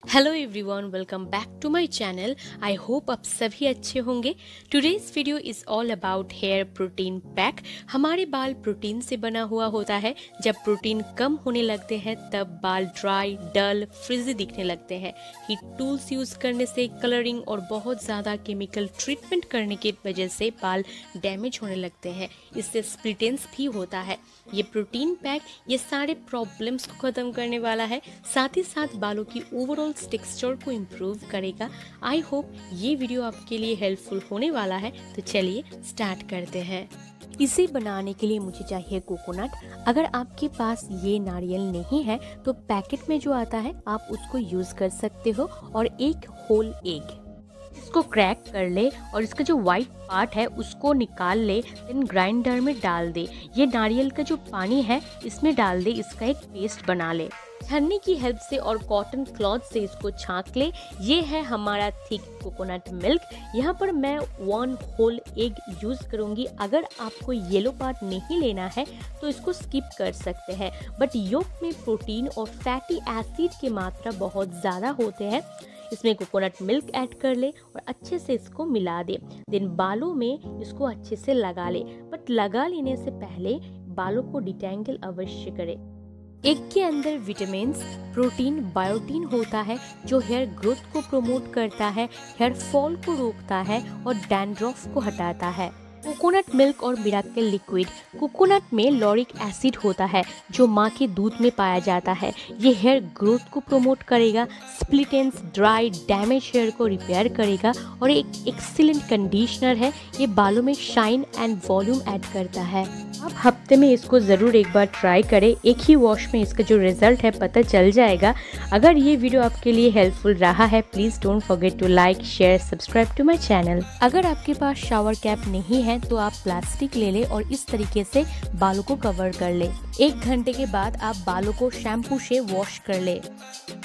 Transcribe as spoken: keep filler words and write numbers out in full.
Hello everyone, welcome back to my channel. I hope आप सभी अच्छे होंगे। Today's video is all about hair protein pack. हमारे बाल प्रोटीन से बना हुआ होता है। जब प्रोटीन कम होने लगते हैं तब बाल ड्राई, डल, फ्रिजी दिखने लगते हैं। हीट टूल्स यूज़ करने से, कलरिंग और बहुत ज़्यादा केमिकल ट्रीटमेंट करने की वजह से बाल डैमेज होने लगते हैं। इससे स्प्लिटेंस भी होता है। ये प्रोटीन पैक ये सारे प्रॉब्लम्स को ख़त्म करने वाला है, साथ ही साथ बालों की ओवरऑल टेक्सचर को इम्प्रूव करेगा। आई होप ये वीडियो आपके लिए हेल्पफुल होने वाला है। तो चलिए स्टार्ट करते हैं। इसे बनाने के लिए मुझे चाहिए कोकोनट। अगर आपके पास ये नारियल नहीं है तो पैकेट में जो आता है आप उसको यूज़ कर सकते हो, और एक होल एग। इसको क्रैक कर ले और इसका जो वाइट पार्ट है उसको निकाल ले, देन ग्राइंडर में डाल दे। ये नारियल का जो पानी है इसमें डाल दे, इसका एक पेस्ट बना ले। छन्नी की हेल्प से और कॉटन क्लॉथ से इसको छांक ले। ये है हमारा थिक कोकोनट मिल्क। यहाँ पर मैं वन होल एग यूज़ करूँगी। अगर आपको येलो पार्ट नहीं लेना है तो इसको स्किप कर सकते हैं, बट योक में प्रोटीन और फैटी एसिड की मात्रा बहुत ज़्यादा होते हैं। इसमें कोकोनट मिल्क ऐड कर ले और अच्छे से इसको मिला दे। देन बालों में इसको अच्छे से लगा ले, बट लगा लेने से पहले बालों को डिटेंगल अवश्य करें। एग के अंदर विटामिन्स, प्रोटीन, बायोटीन होता है जो हेयर ग्रोथ को प्रमोट करता है, हेयर फॉल को रोकता है और डैंड्रफ को हटाता है। कोकोनट मिल्क और मिराकल लिक्विड। कोकोनट में लॉरिक एसिड होता है जो माँ के दूध में पाया जाता है। ये हेयर ग्रोथ को प्रमोट करेगा, स्प्लिटेंस, ड्राई, डैमेज हेयर को रिपेयर करेगा और एक एक्सीलेंट कंडीशनर है। ये बालों में शाइन एंड वॉल्यूम ऐड करता है। आप हफ्ते में इसको ज़रूर एक बार ट्राई करें। एक ही वॉश में इसका जो रिजल्ट है पता चल जाएगा। अगर ये वीडियो आपके लिए हेल्पफुल रहा है, please don't forget to like, share, subscribe to my channel. अगर आपके पास शावर कैप नहीं है तो आप प्लास्टिक ले ले और इस तरीके से बालों को कवर कर ले। एक घंटे के बाद आप बालों को शैम्पू से वॉश कर ले।